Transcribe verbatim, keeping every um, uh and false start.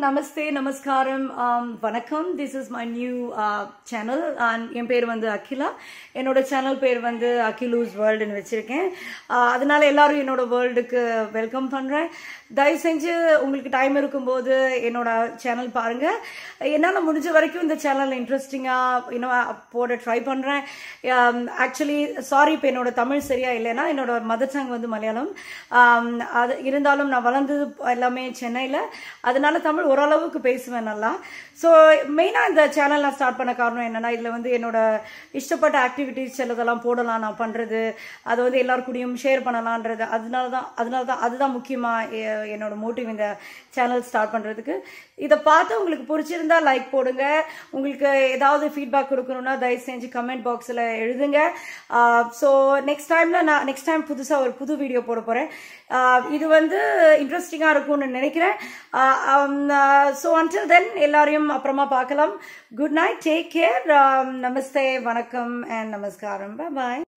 Namaste, Namaskaram, um, Vanakam. This is my new uh, channel. And my name is Akila. Enoda channel பேர் வந்து Akilu'sWorld னு வெச்சிருக்கேன். அதனால எல்லாரும் என்னோட worldக்கு வெல்கம் பண்றேன். தயவு செஞ்சு உங்களுக்கு டைம் இருக்கும்போது என்னோட சேனல் பாருங்க. என்னால முடிஞ்ச வரைக்கும் இந்த சேனல்ல இன்ட்ரஸ்டிங்கா you போட ட்ரை பண்றேன். Actually sorry இப்ப என்னோட தமிழ் சரியா இல்லனா என்னோட மதர் டங் வந்து மலையாளம். அது இருந்தாலும் நான் வளர்ந்தது எல்லாமே சென்னையில. அதனால தமிழ் ஓரளவுக்கு பேசுவேன் நல்லா. சோ மெயினா இந்த சேனல் நான் ஸ்டார்ட் பண்ண காரணம் என்னன்னா இதுல வந்து என்னோட இஷ்டப்பட்ட ஆக்டிவிட்டீஸ் செல்லதெல்லாம் போடலாம் நான் பண்றது. அது வந்து எல்லார் கூடயும் ஷேர் பண்ணலாம்ன்றது. அதனால தான் அதனால தான் அதுதான் முக்கியமா என்னோட மோட்டிவ் இந்த சேனல் ஸ்டார்ட் பண்றதுக்கு. இத பார்த்து உங்களுக்கு பிடிச்சிருந்தா லைக் போடுங்க. உங்களுக்கு ஏதாவது ஃபீட்பேக் கொடுக்கணும்னா தயவு செஞ்சு கமெண்ட் பாக்ஸ்ல எழுதுங்க. சோ நெக்ஸ்ட் டைம்ல நான் நெக்ஸ்ட் டைம் புதுசா ஒரு புது வீடியோ போட போறேன். இது வந்து இன்ட்ரெஸ்டிங்கா இருக்கும்னு நினைக்கிறேன். சோ until then எல்லாரையும் அப்புறமா பார்க்கலாம். Good night, take care. Namaste, Vanakam and Namaskaram. Bye bye.